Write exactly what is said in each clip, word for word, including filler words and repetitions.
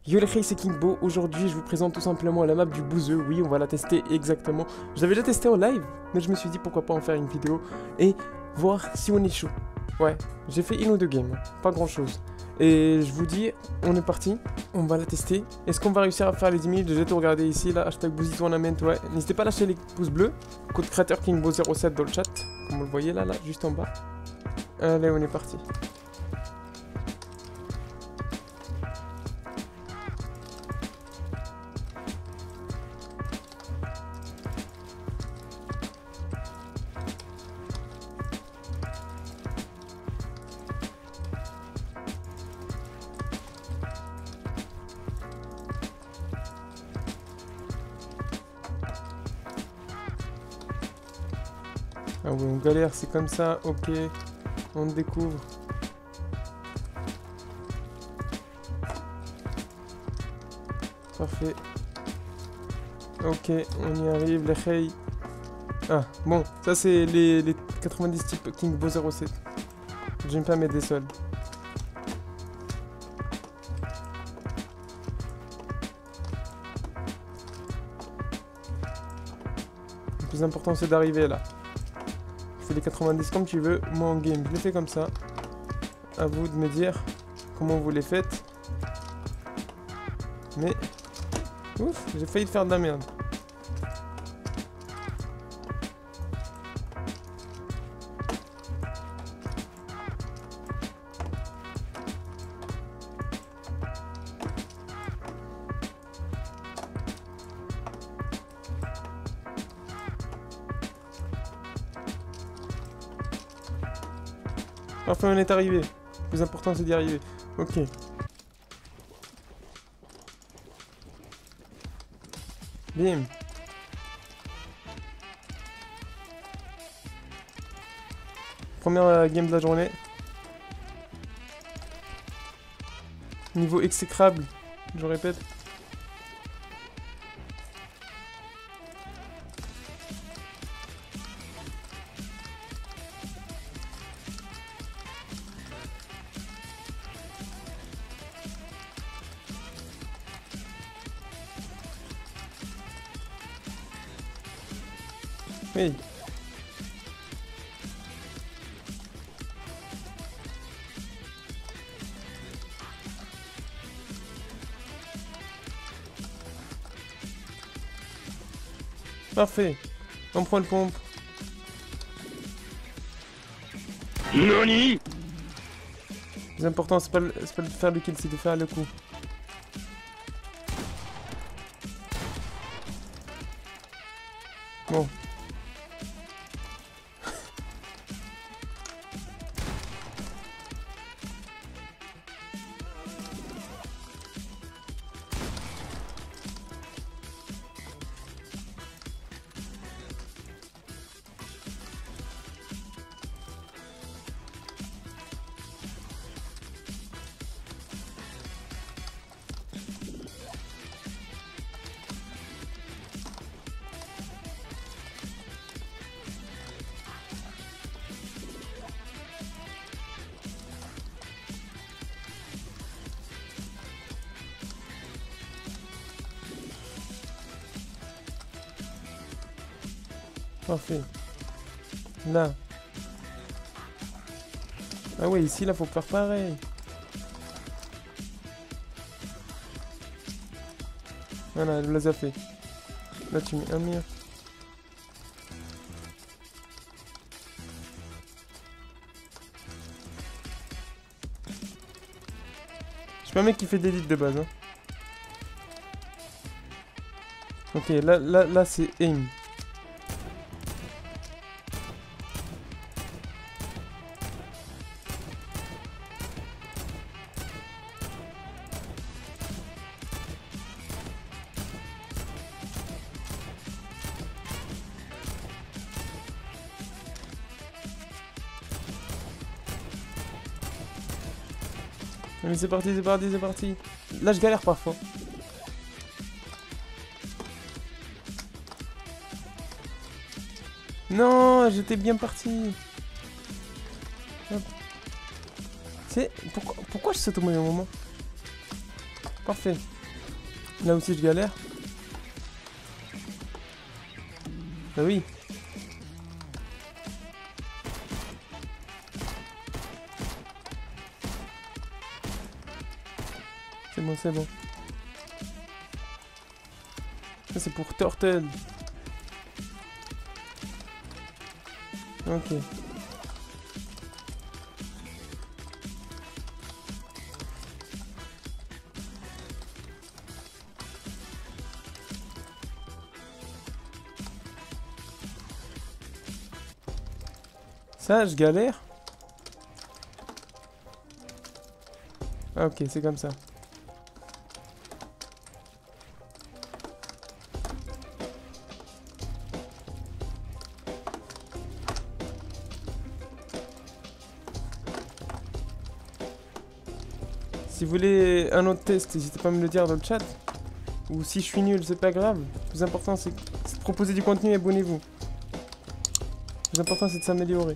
Yo les filles, c'est Kingbo. Aujourd'hui, je vous présente tout simplement la map du Bouzeux. Oui, on va la tester exactement. Je l'avais déjà testé en live, mais je me suis dit pourquoi pas en faire une vidéo et voir si on est chaud. Ouais, j'ai fait une ou deux games, pas grand chose. Et je vous dis, on est parti, on va la tester. Est-ce qu'on va réussir à faire les dix minutes? J'ai tout regardé ici, là, hashtag Bouzy Tournament, ouais. N'hésitez pas à lâcher les pouces bleus. Code créateur Kingbo zéro sept dans le chat, comme vous le voyez là, là, juste en bas. Allez, on est parti. Ah ouais, on galère, c'est comme ça, ok. On découvre. Parfait. Ok, on y arrive, les hey. Ah, bon, ça c'est les, les quatre-vingt-dix types Kingbo zéro sept. J'aime pas mettre des sols. Le plus important c'est d'arriver là. Les quatre-vingt-dix comme tu veux, moi en game je les fais comme ça. À vous de me dire comment vous les faites. Mais ouf, j'ai failli te faire de la merde. Enfin, on est arrivé. Le plus important, c'est d'y arriver. Ok. Bim. Première euh, game de la journée. Niveau exécrable, je répète. Oui. Parfait. On prend le pompe. Nani? L'important c'est pas, c'est pas de faire le kill, c'est de faire le coup. Bon. Parfait. Là. Ah ouais, ici, là, faut faire pareil. Voilà, elle les a fait. Là, tu mets un mur. Je suis pas un mec qui fait des leads de base, hein. Ok, là, là, là, c'est aim. Mais c'est parti, c'est parti, c'est parti. Là, je galère parfois. Non, j'étais bien parti. C'est pourquoi, pourquoi je saute au mauvais moment? Parfait. Là aussi je galère. Bah oui. C'est bon, c'est bon. Ça c'est pour Turtle. Ok. Ça, je galère. Ah ok, c'est comme ça. Si vous voulez un autre test, n'hésitez pas à me le dire dans le chat. Ou si je suis nul, c'est pas grave. Le plus important, c'est de proposer du contenu et abonnez-vous. Le plus important, c'est de s'améliorer.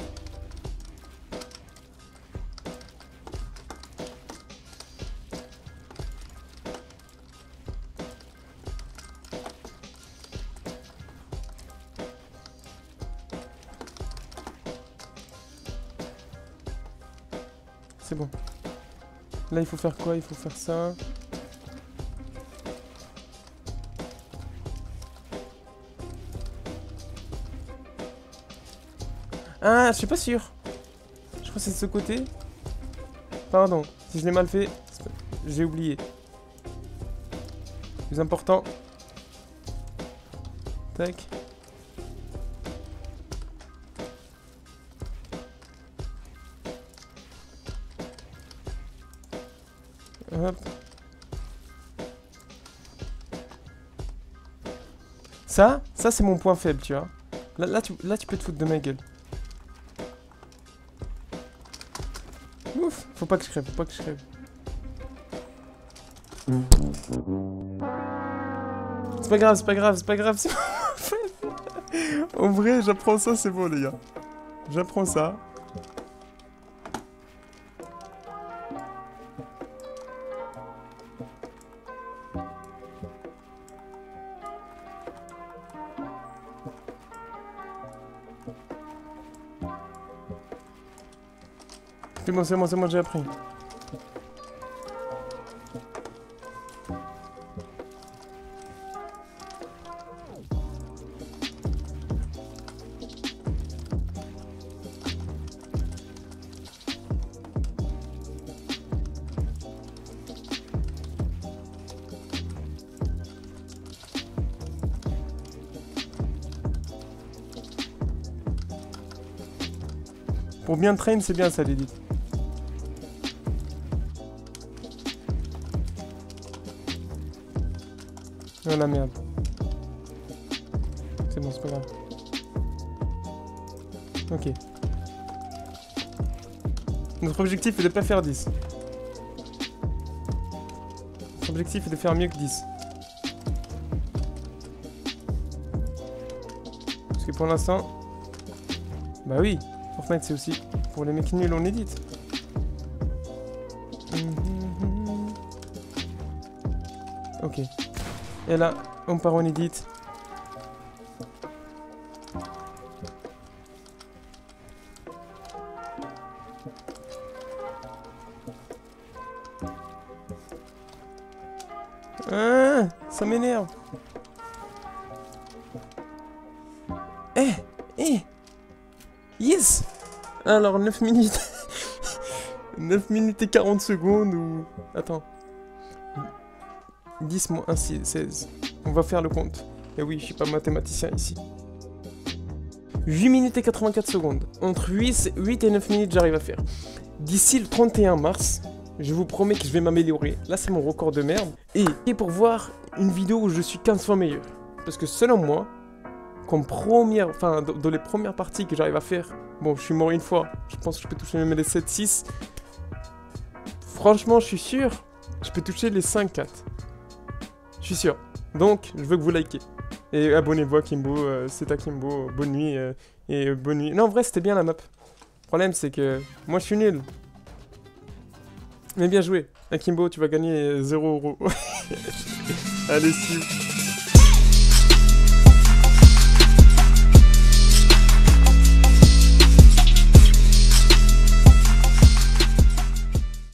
C'est bon. Là, il faut faire quoi? Il faut faire ça. Ah, je suis pas sûr. Je crois que c'est de ce côté. Pardon, si je l'ai mal fait, j'ai oublié. Plus important. Tac. Hop. Ça, ça c'est mon point faible, tu vois. Là, là, tu, là, tu peux te foutre de ma gueule. Ouf, faut pas que je crève, faut pas que je crève. C'est pas grave, c'est pas grave, c'est pas grave, c'est en vrai, j'apprends ça, c'est bon, les gars. J'apprends ça. C'est bon, c'est bon, c'est bon, j'ai appris. Pour bien train, c'est bien ça, l'élite. Oh la merde. C'est bon, c'est pas grave. Ok. Notre objectif est de pas faire dix. Notre objectif est de faire mieux que dix. Parce que pour l'instant... Bah oui, Fortnite c'est aussi pour les mecs nuls on édite. Ok. Et là, on part en edit. Ah, ça m'énerve. Eh, eh. Yes. Alors, neuf minutes. neuf minutes et quarante secondes ou... Attends. dix moins un, seize. On va faire le compte. Et oui, je suis pas mathématicien ici. huit minutes et quatre-vingt-quatre secondes. Entre huit, huit et neuf minutes, j'arrive à faire. D'ici le trente et un mars, je vous promets que je vais m'améliorer. Là, c'est mon record de merde. Et, et pour voir une vidéo où je suis quinze fois meilleur. Parce que selon moi, comme première, enfin, dans, dans les premières parties que j'arrive à faire, bon, je suis mort une fois. Je pense que je peux toucher même les sept six. Franchement, je suis sûr, je peux toucher les cinq quatre. Je suis sûr. Donc, je veux que vous likez. Et abonnez-vous à Kimbo, euh, c'est à Kimbo, bonne nuit, euh, et euh, bonne nuit. Non, en vrai, c'était bien la map. Le problème, c'est que moi, je suis nul. Mais bien joué. Akimbo, tu vas gagner zéro euro. Allez, see you.